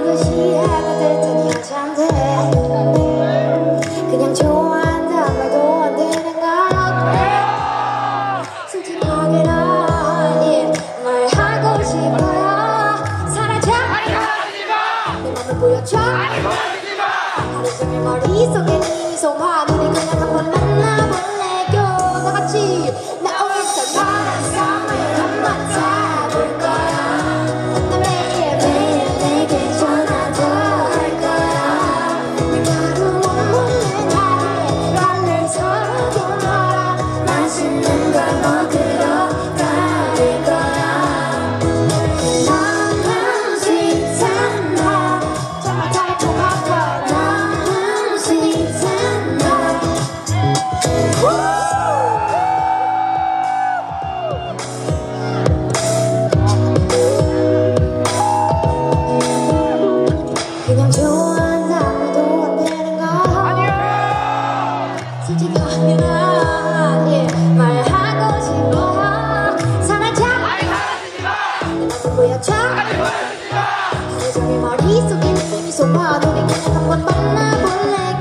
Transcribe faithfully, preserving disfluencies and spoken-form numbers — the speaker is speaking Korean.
듯이 해가 됐더니 한참 돼 그냥 좋아한단 말도 안 되는 걸 솔직하게 난 yeah, 말하고 싶어요 사라져 내 맘을 보여줘 하루 종일 머릿속에 네 미소와 눈이 그냥 한번 만나볼래요 다같이 나 오늘부터 너랑 썸을 한번 타볼 거야 나 매일 매일 내게 전화도 할 거야 밀가루 없는 하루에 달래서 돌아라 맛있는 걸 먹으러 가릴 거야 너무 sweet and hot 정말 달콤하고 너무 sweet and hot 그냥 좋아한다고 해도 안 되는 거 솔직하게 난 yeah, 말하고 싶어 사라져 내 맘을 보여줘 하루 종일 머릿속에 네 미소와 눈이 그냥 한번 만나볼래